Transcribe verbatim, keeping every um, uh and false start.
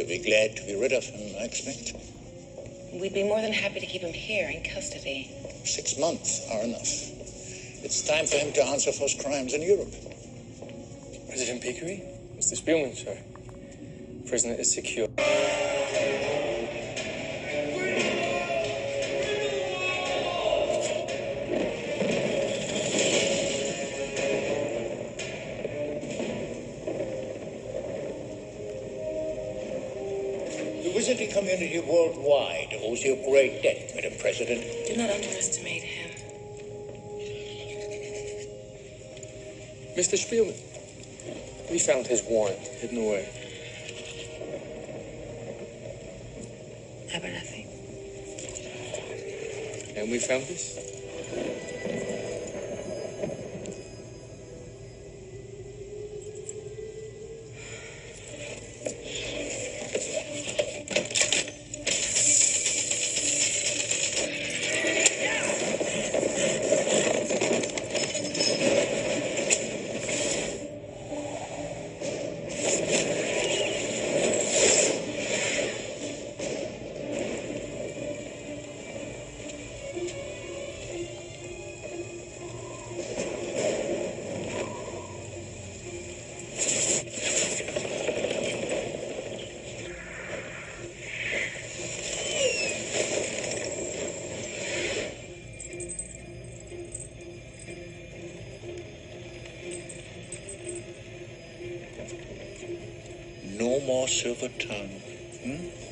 You'll be glad to be rid of him, I expect. We'd be more than happy to keep him here in custody. Six months are enough. It's time for him to answer for his crimes in Europe. President Pickery? Mister Spielman, sir. Prisoner is secure. The wizarding community worldwide owes you a great debt, Madam President. Do not underestimate him. Mister Spielman, we found his warrant hidden away. Abernathy. And we found this? No more silver tongue. Hmm?